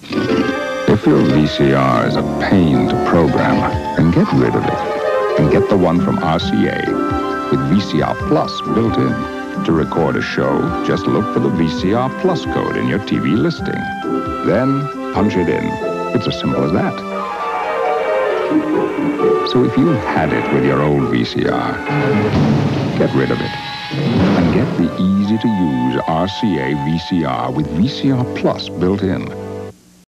If your VCR is a pain to program, then get rid of it and get the one from RCA with VCR Plus built in. To record a show, just look for the VCR Plus code in your TV listing. Then punch it in. It's as simple as that. So if you had it with your old VCR, get rid of it and get the easy-to-use RCA VCR with VCR Plus built in.